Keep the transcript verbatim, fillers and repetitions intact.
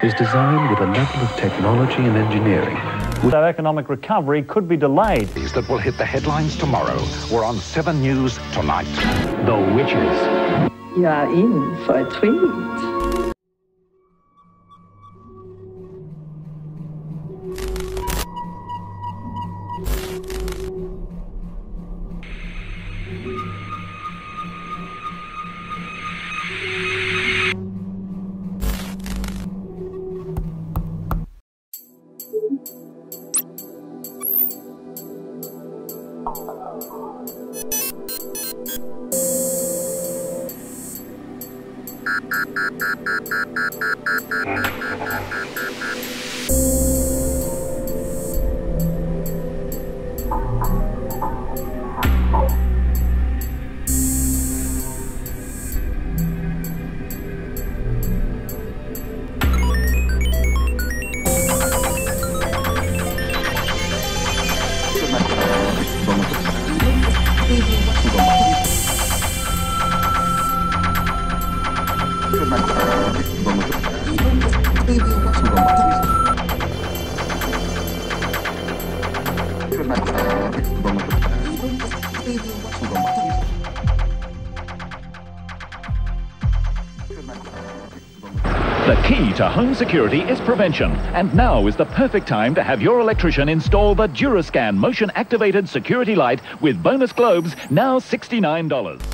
is designed with a level of technology and engineering. Our economic recovery could be delayed. That will hit the headlines tomorrow. We're on seven News tonight. The Witches. You are in for a treat. The key to home security is prevention, and now is the perfect time to have your electrician install the DuraScan motion-activated security light with bonus globes, now sixty-nine dollars.